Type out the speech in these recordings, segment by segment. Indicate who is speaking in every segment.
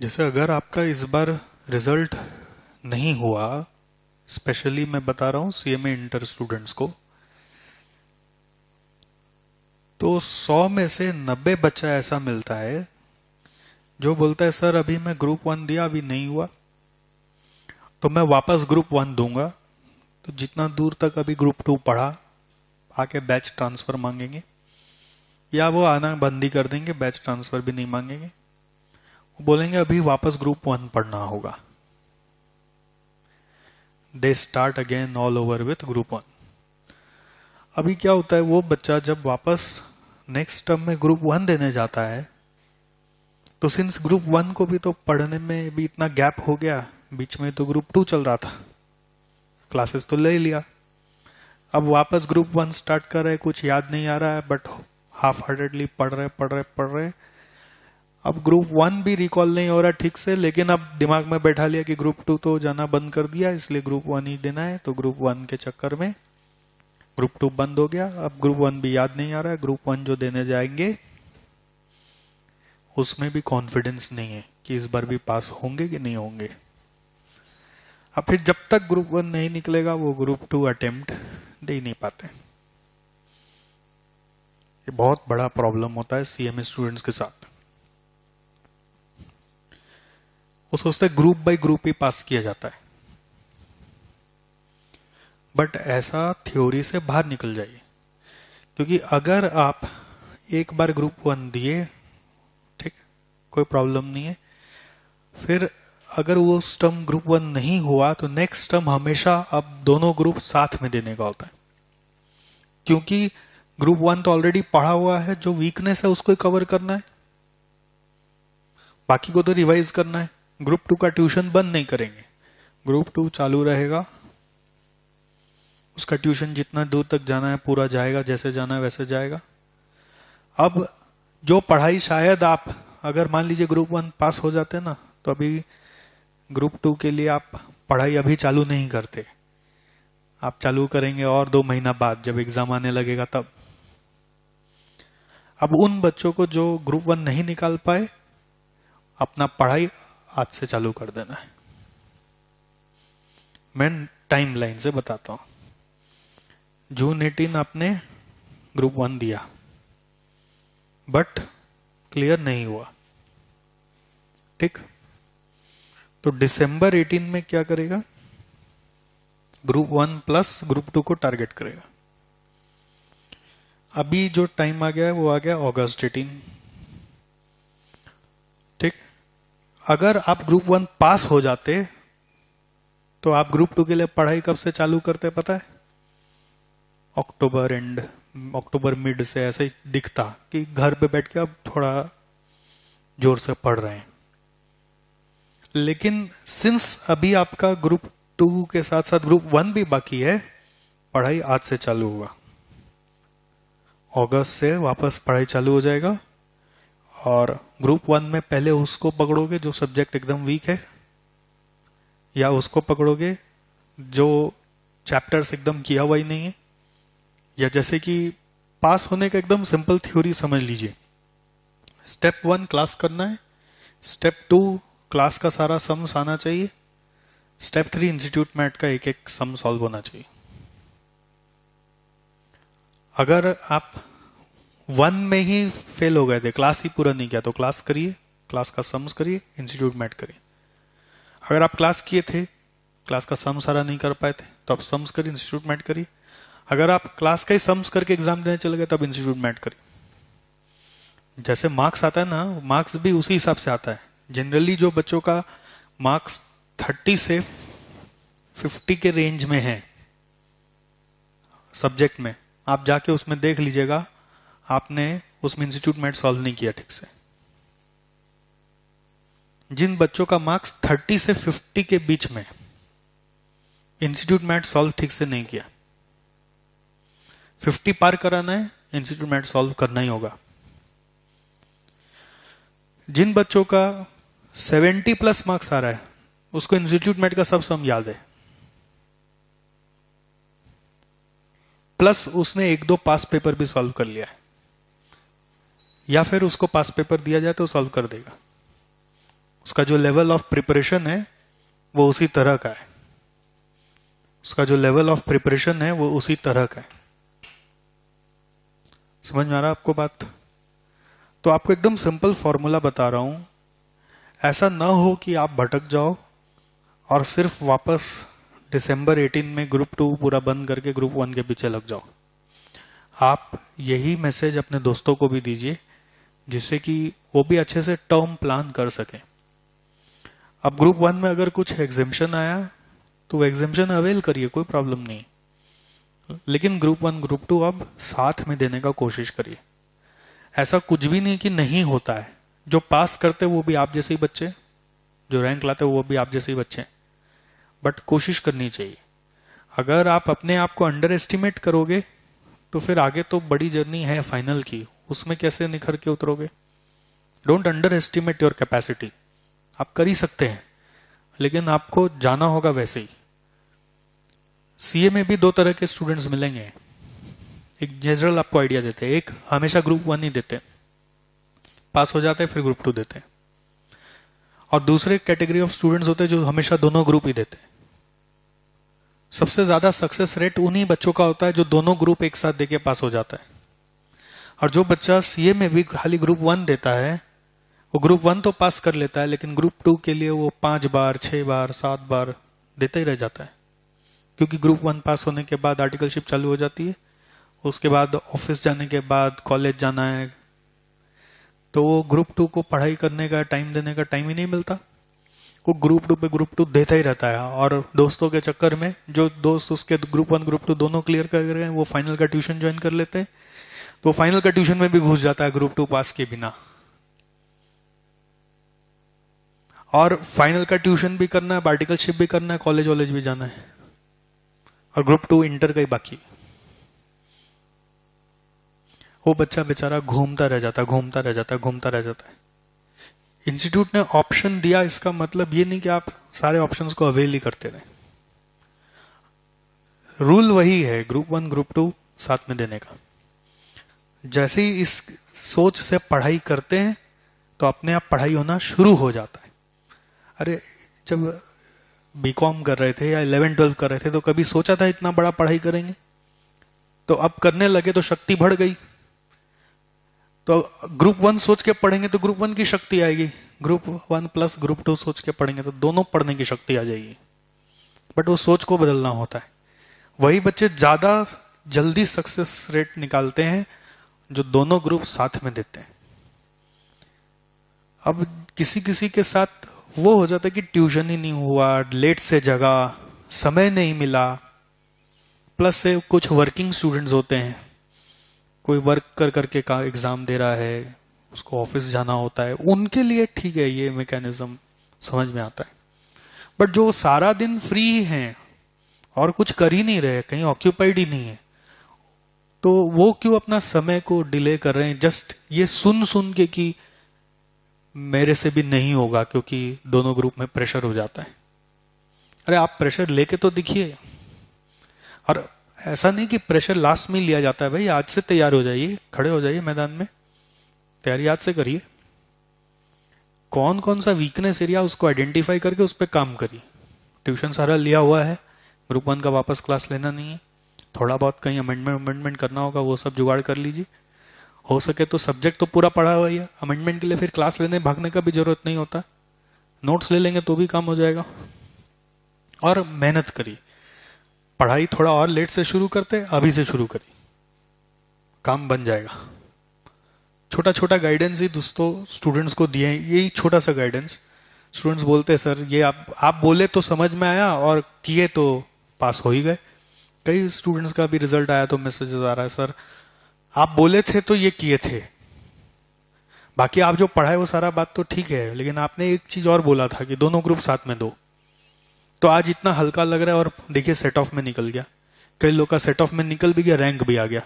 Speaker 1: जैसे अगर आपका इस बार रिजल्ट नहीं हुआ, स्पेशली मैं बता रहा हूँ सीएमए इंटर स्टूडेंट्स को, तो 100 में से 90 बच्चा ऐसा मिलता है जो बोलता है सर अभी मैं ग्रुप 1 दिया, अभी नहीं हुआ तो मैं वापस ग्रुप 1 दूंगा। तो जितना दूर तक अभी ग्रुप 2 पढ़ा, आके बैच ट्रांसफर मांगेंगे, या वो आना बंद ही कर देंगे, बैच ट्रांसफर भी नहीं मांगेंगे, वो बोलेंगे अभी वापस ग्रुप 1 पढ़ना होगा। They start again all over with group 1। अभी क्या होता है, वो बच्चा जब वापस नेक्स्ट टर्म में ग्रुप 1 देने जाता है, तो सिंस ग्रुप 1 को भी तो पढ़ने में भी इतना गैप हो गया, बीच में तो ग्रुप 2 चल रहा था, क्लासेस तो ले लिया, अब वापस ग्रुप 1 स्टार्ट कर रहे, कुछ याद नहीं आ रहा है, बट हाफ हार्टेडली पढ़ रहे। अब ग्रुप 1 भी रिकॉल नहीं हो रहा ठीक से, लेकिन अब दिमाग में बैठा लिया कि ग्रुप 2 तो जाना बंद कर दिया, इसलिए ग्रुप 1 ही देना है। तो ग्रुप 1 के चक्कर में ग्रुप 2 बंद हो गया। अब ग्रुप 1 भी याद नहीं आ रहा है, ग्रुप 1 जो देने जाएंगे उसमें भी कॉन्फिडेंस नहीं है कि इस बार भी पास होंगे कि नहीं होंगे। अब फिर जब तक ग्रुप 1 नहीं निकलेगा वो ग्रुप 2 अटेम्प्ट दे ही नहीं पाते। ये बहुत बड़ा प्रॉब्लम होता है सीएमए स्टूडेंट्स के साथ। वो सोचते हैं ग्रुप बाय ग्रुप ही पास किया जाता है, बट ऐसा थ्योरी से बाहर निकल जाइए, क्योंकि अगर आप एक बार ग्रुप 1 दिए, ठीक, कोई प्रॉब्लम नहीं है, फिर अगर वो टर्म ग्रुप 1 नहीं हुआ तो नेक्स्ट टर्म हमेशा अब दोनों ग्रुप साथ में देने का होता है, क्योंकि ग्रुप 1 तो ऑलरेडी पढ़ा हुआ है, जो वीकनेस है उसको कवर करना है, बाकी को तो रिवाइज करना है। ग्रुप 2 का ट्यूशन बंद नहीं करेंगे, ग्रुप 2 चालू रहेगा, उसका ट्यूशन जितना दूर तक जाना है पूरा जाएगा, जैसे जाना है वैसे जाएगा। अब जो पढ़ाई शायद आप अगर मान लीजिए ग्रुप 1 पास हो जाते ना, तो अभी ग्रुप 2 के लिए आप पढ़ाई अभी चालू नहीं करते, आप चालू करेंगे और 2 महीना बाद जब एग्जाम आने लगेगा तब। अब उन बच्चों को जो ग्रुप 1 नहीं निकाल पाए, अपना पढ़ाई आज से चालू कर देना है। मैं टाइम लाइन से बताता हूं। जून 18 आपने ग्रुप 1 दिया, बट क्लियर नहीं हुआ, ठीक, तो दिसंबर 18 में क्या करेगा, ग्रुप 1 प्लस ग्रुप 2 को टारगेट करेगा। अभी जो टाइम आ गया है वो आ गया अगस्त 18, ठीक। अगर आप ग्रुप 1 पास हो जाते तो आप ग्रुप 2 के लिए पढ़ाई कब से चालू करते पता है? अक्टूबर एंड, अक्टूबर मिड से ऐसे ही दिखता कि घर पे बैठ के अब थोड़ा जोर से पढ़ रहे हैं। लेकिन सिंस अभी आपका ग्रुप 2 के साथ साथ ग्रुप 1 भी बाकी है, पढ़ाई आज से चालू हुआ, अगस्त से वापस पढ़ाई चालू हो जाएगा। और ग्रुप 1 में पहले उसको पकड़ोगे जो सब्जेक्ट एकदम वीक है, या उसको पकड़ोगे जो चैप्टर्स एकदम किया हुआ ही नहीं है, या जैसे कि पास होने का एकदम सिंपल थ्योरी समझ लीजिए, स्टेप 1 क्लास करना है, स्टेप 2 क्लास का सारा सम्स आना चाहिए, स्टेप 3 इंस्टीट्यूट मैट का एक एक सम सॉल्व होना चाहिए। अगर आप 1 में ही फेल हो गए थे, क्लास ही पूरा नहीं किया, तो क्लास करिए, क्लास का सम्स करिए, इंस्टीट्यूट मैट करिए। अगर आप क्लास किए थे, क्लास का सम सारा नहीं कर पाए थे, तो आप सम्स करिए, इंस्टीट्यूट मैट करिए। अगर आप क्लास का ही सम्स करके एग्जाम देने चले गए, तब इंस्टीट्यूट मैट करिए। जैसे मार्क्स आता है ना, मार्क्स भी उसी हिसाब से आता है। जनरली जो बच्चों का मार्क्स 30 से 50 के रेंज में है सब्जेक्ट में, आप जाके उसमें देख लीजिएगा, आपने उसमें इंस्टीट्यूट मैट सॉल्व नहीं किया ठीक से। जिन बच्चों का मार्क्स 30 से 50 के बीच में, इंस्टीट्यूट मैट सॉल्व ठीक से नहीं किया। 50 पार कराना है, इंस्टीट्यूट मैट सॉल्व करना ही होगा। जिन बच्चों का 70 प्लस मार्क्स आ रहा है, उसको इंस्टीट्यूट मैट का सब सम याद है, प्लस उसने 1-2 पास पेपर भी सॉल्व कर लिया है, या फिर उसको पास पेपर दिया जाए तो सॉल्व कर देगा। उसका जो लेवल ऑफ प्रिपरेशन है वो उसी तरह का है, उसका जो लेवल ऑफ प्रिपरेशन है वो उसी तरह का है। समझ में आ रहा है आपको बात? तो आपको एकदम सिंपल फॉर्मूला बता रहा हूं, ऐसा ना हो कि आप भटक जाओ और सिर्फ वापस दिसंबर 18 में ग्रुप 2 पूरा बंद करके ग्रुप 1 के पीछे लग जाओ। आप यही मैसेज अपने दोस्तों को भी दीजिए जिससे कि वो भी अच्छे से टर्म प्लान कर सके। अब ग्रुप 1 में अगर कुछ एग्जेम्पशन आया तो वो एग्जेम्पशन अवेल करिए, कोई प्रॉब्लम नहीं, लेकिन ग्रुप 1 ग्रुप 2 अब साथ में देने का कोशिश करिए। ऐसा कुछ भी नहीं कि नहीं होता है, जो पास करते वो भी आप जैसे ही बच्चे, जो रैंक लाते वो भी आप जैसे ही बच्चे, बट कोशिश करनी चाहिए। अगर आप अपने आप को अंडर एस्टिमेट करोगे तो फिर आगे तो बड़ी जर्नी है फाइनल की, उसमें कैसे निखर के उतरोगे? Don't underestimate your capacity. आप कर ही सकते हैं, लेकिन आपको जाना होगा वैसे ही। सीए में भी 2 तरह के स्टूडेंट्स मिलेंगे। एक जनरल आपको आइडिया देते हैं, एक हमेशा ग्रुप 1 ही देते हैं, पास हो जाते हैं फिर ग्रुप 2 देते हैं, और दूसरे कैटेगरी ऑफ स्टूडेंट्स होते हैं जो हमेशा दोनों ग्रुप ही देते हैं। सबसे ज्यादा सक्सेस रेट उन्हीं बच्चों का होता है जो दोनों ग्रुप एक साथ देके पास हो जाता है। और जो बच्चा सीए में भी खाली ग्रुप 1 देता है वो ग्रुप 1 तो पास कर लेता है, लेकिन ग्रुप 2 के लिए वो 5 बार 6 बार 7 बार देता ही रह जाता है, क्योंकि ग्रुप 1 पास होने के बाद आर्टिकलशिप चालू हो जाती है, उसके बाद ऑफिस जाने के बाद कॉलेज जाना है, तो वो ग्रुप 2 को पढ़ाई करने का टाइम देने का टाइम ही नहीं मिलता। वो ग्रुप 2 पे ग्रुप 2 देता ही रहता है, और दोस्तों के चक्कर में जो दोस्त उसके ग्रुप 1 ग्रुप 2 दोनों क्लियर कर गए वो फाइनल का ट्यूशन ज्वाइन कर लेते हैं, तो फाइनल का ट्यूशन में भी घुस जाता है ग्रुप 2 पास के बिना। और फाइनल का ट्यूशन भी करना है, आर्टिकलशिप भी करना है, कॉलेज वॉलेज भी जाना है, और ग्रुप 2 इंटर का ही बाकी। वो बच्चा बेचारा घूमता रह जाता है। इंस्टीट्यूट ने ऑप्शन दिया, इसका मतलब ये नहीं कि आप सारे ऑप्शंस को अवेल ही करते रहे। रूल वही है, ग्रुप 1 ग्रुप 2 साथ में देने का। जैसे ही इस सोच से पढ़ाई करते हैं तो अपने आप पढ़ाई होना शुरू हो जाता है। अरे जब बीकॉम कर रहे थे या 11-12 कर रहे थे तो कभी सोचा था इतना बड़ा पढ़ाई करेंगे? तो अब करने लगे तो शक्ति बढ़ गई। तो ग्रुप 1 सोच के पढ़ेंगे तो ग्रुप 1 की शक्ति आएगी, ग्रुप 1 प्लस ग्रुप 2 सोच के पढ़ेंगे तो दोनों पढ़ने की शक्ति आ जाएगी। बट वो सोच को बदलना होता है। वही बच्चे ज्यादा जल्दी सक्सेस रेट निकालते हैं जो दोनों ग्रुप साथ में देते हैं। अब किसी किसी के साथ वो हो जाता है कि ट्यूशन ही नहीं हुआ, लेट से जगा, समय नहीं मिला, प्लस से कुछ वर्किंग स्टूडेंट्स होते हैं, कोई वर्क कर करके का एग्जाम दे रहा है, उसको ऑफिस जाना होता है, उनके लिए ठीक है ये मैकेनिज्म समझ में आता है। बट जो सारा दिन फ्री हैं और कुछ कर ही नहीं रहे, कहीं ऑक्यूपाइड ही नहीं है, तो वो क्यों अपना समय को डिले कर रहे हैं जस्ट ये सुन सुन के कि मेरे से भी नहीं होगा, क्योंकि दोनों ग्रुप में प्रेशर हो जाता है। अरे आप प्रेशर लेके तो दिखिए। और ऐसा नहीं कि प्रेशर लास्ट में लिया जाता है, भाई आज से तैयार हो जाइए, खड़े हो जाइए मैदान में, तैयारी आज से करिए। कौन कौन सा वीकनेस एरिया उसको आइडेंटिफाई करके उस पर काम करिए। ट्यूशन सारा लिया हुआ है, ग्रुप 1 का वापस क्लास लेना नहीं है, थोड़ा बहुत कहीं अमेंडमेंट करना होगा वो सब जुगाड़ कर लीजिए। हो सके तो सब्जेक्ट तो पूरा पढ़ा हुआ ही है, अमेंडमेंट के लिए फिर क्लास लेने भागने का भी जरूरत नहीं होता, नोट्स ले लेंगे तो भी काम हो जाएगा। और मेहनत करिए, पढ़ाई थोड़ा और लेट से शुरू करते, अभी से शुरू करिए, काम बन जाएगा। छोटा छोटा गाइडेंस ही दोस्तों स्टूडेंट्स को दिए, यही छोटा सा गाइडेंस। स्टूडेंट्स बोलते हैं सर ये आप बोले तो समझ में आया और किए तो पास हो ही गए। कई स्टूडेंट्स का भी रिजल्ट आया तो मैसेजेस आ रहा है सर आप बोले थे तो ये किए थे, बाकी आप जो पढ़ाए वो सारा बात तो ठीक है, लेकिन आपने एक चीज और बोला था कि दोनों ग्रुप साथ में दो, तो आज इतना हल्का लग रहा है। और देखिए सेट ऑफ में निकल गया, कई लोग का सेट ऑफ में निकल भी गया, रैंक भी आ गया।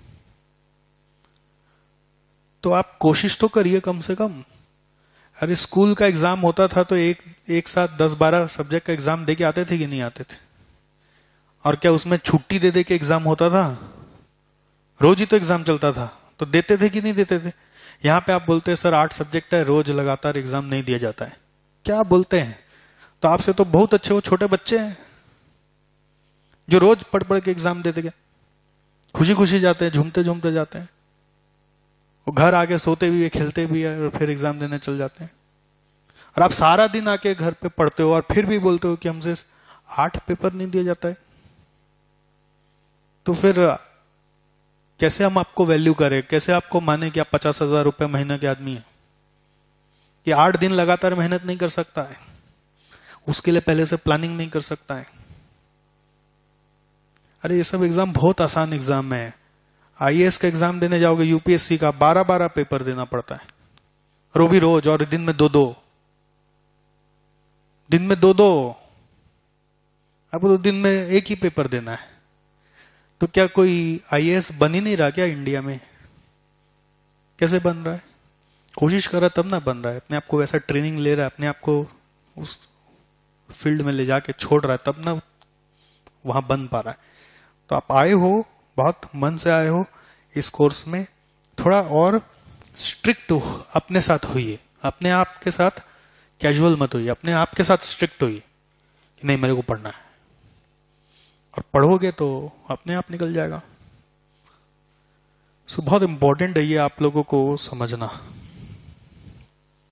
Speaker 1: तो आप कोशिश तो करिए कम से कम। अरे स्कूल का एग्जाम होता था तो एक साथ 10-12 सब्जेक्ट का एग्जाम दे के आते थे कि नहीं आते थे? और क्या उसमें छुट्टी दे दे के एग्जाम होता था? रोज ही तो एग्जाम चलता था, तो देते थे कि नहीं देते थे? यहाँ पे आप बोलते हैं सर 8 सब्जेक्ट है, रोज लगातार एग्जाम नहीं दिया जाता है। क्या बोलते हैं, तो आपसे तो बहुत अच्छे वो छोटे बच्चे हैं जो रोज पढ़ पढ़ के एग्जाम देते गए, खुशी खुशी जाते हैं, झूमते झूमते जाते हैं, वो घर आके सोते भी है, खेलते भी है, और फिर एग्जाम देने चल जाते हैं। और आप सारा दिन आके घर पे पढ़ते हो और फिर भी बोलते हो कि हमसे 8 पेपर नहीं दिया जाता है। तो फिर कैसे हम आपको वैल्यू करें, कैसे आपको माने कि आप 50,000 रुपए महीने के आदमी हैं? कि 8 दिन लगातार मेहनत नहीं कर सकता है, उसके लिए पहले से प्लानिंग नहीं कर सकता है। अरे ये सब एग्जाम बहुत आसान एग्जाम है। आईएएस का एग्जाम देने जाओगे, यूपीएससी का 12-12 पेपर देना पड़ता है, और वो भी रोज, और दिन में 2-2, दिन में 2-2, आपको तो दिन में एक ही पेपर देना है। तो क्या कोई आईएएस बन ही नहीं रहा क्या इंडिया में? कैसे बन रहा है? कोशिश कर रहा है तब ना बन रहा है, अपने आप को वैसा ट्रेनिंग ले रहा है, अपने आप को उस फील्ड में ले जाके छोड़ रहा है, तब ना वहां बन पा रहा है। तो आप आए हो, बहुत मन से आए हो इस कोर्स में, थोड़ा और स्ट्रिक्ट हो, अपने साथ होइए, अपने आप के साथ कैजुअल मत होइए, अपने आप के साथ स्ट्रिक्ट होइए कि नहीं मेरे को पढ़ना है, और पढ़ोगे तो अपने आप निकल जाएगा। सो बहुत इंपॉर्टेंट है ये आप लोगों को समझना।